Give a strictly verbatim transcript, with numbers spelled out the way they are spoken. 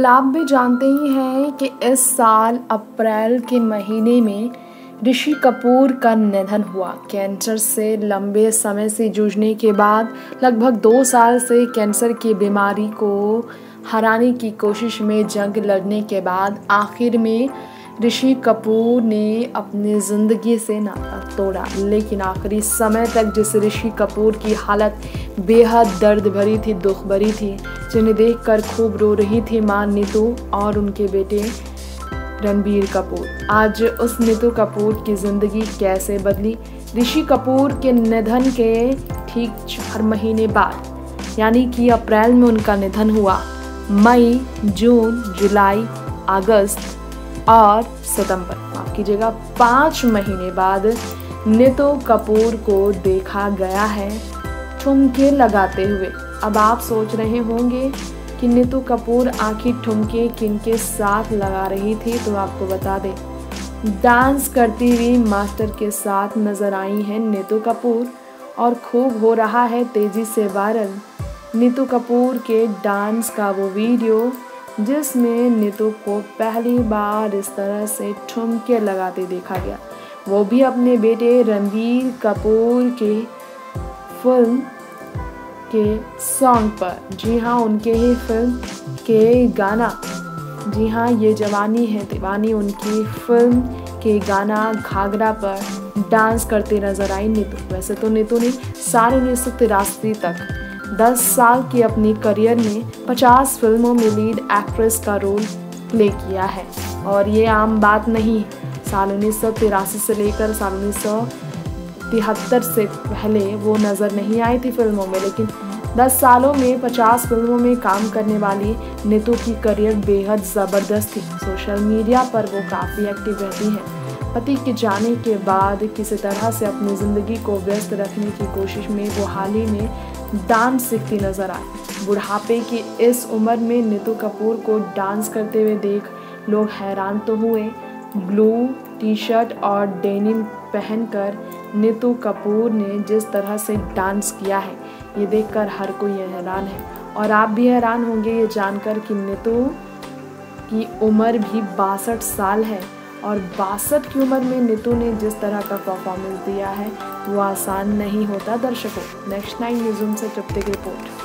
Well आप भी जानते ही हैं कि इस साल अप्रैल के महीने में ऋषि कपूर का निधन हुआ। कैंसर से लंबे समय से जूझने के बाद लगभग दो साल से कैंसर की बीमारी को हराने की कोशिश में जंग लड़ने के बाद आखिर में ऋषि कपूर ने अपनी ज़िंदगी से नाता तोड़ा। लेकिन आखिरी समय तक जिस ऋषि कपूर की हालत बेहद दर्द भरी थी, दुख भरी थी, जिन्हें देखकर खूब रो रही थी मां नीतू और उनके बेटे रणबीर कपूर। आज उस नीतू कपूर की ज़िंदगी कैसे बदली? ऋषि कपूर के निधन के ठीक चार महीने बाद यानी कि अप्रैल में उनका निधन हुआ। मई, जून, जुलाई, अगस्त और सितंबर, माफ कीजिएगा, पाँच महीने बाद नीतू कपूर को देखा गया है ठुमके लगाते हुए। अब आप सोच रहे होंगे कि नीतू कपूर आखिर ठुमके किनके साथ लगा रही थी, तो आपको बता दें, डांस करती हुई मास्टर के साथ नजर आई हैं नीतू कपूर और खूब हो रहा है तेजी से वायरल नीतू कपूर के डांस का वो वीडियो, जिसमें नीतू को पहली बार इस तरह से ठुमके लगाते देखा गया, वो भी अपने बेटे रणबीर कपूर के फिल्म के सॉन्ग पर। जी हाँ, उनके ही फिल्म के गाना, जी हाँ, ये जवानी है दीवानी, उनकी फिल्म के गाना घाघरा पर डांस करते नजर आई नीतू। वैसे तो नीतू ने साल उन्नीस सौ तिरासी तक दस साल की अपनी करियर में पचास फिल्मों में लीड एक्ट्रेस का रोल प्ले किया है और ये आम बात नहीं। साल उन्नीस सौ तिरासी से लेकर साल उन्नीस सौ तिहत्तर से पहले वो नज़र नहीं आई थी फिल्मों में, लेकिन दस सालों में पचास फिल्मों में काम करने वाली नीतू की करियर बेहद ज़बरदस्त थी। सोशल मीडिया पर वो काफ़ी एक्टिव रहती हैं। पति के जाने के बाद किसी तरह से अपनी ज़िंदगी को व्यस्त रखने की कोशिश में वो हाल ही में डांस सीखती नजर आई। बुढ़ापे की इस उम्र में नीतू कपूर को डांस करते हुए देख लोग हैरान तो हुए। ब्लू टी शर्ट और डेनिम पहनकर नीतू कपूर ने जिस तरह से डांस किया है, ये देखकर हर कोई हैरान है और आप भी हैरान होंगे ये जानकर कि नीतू की उम्र भी बासठ साल है और बासठ की उम्र में नीतू ने जिस तरह का परफॉर्मेंस दिया है वो आसान नहीं होता। दर्शकों, नेक्स्ट नाइन न्यूज़ से तृप्ति की रिपोर्ट।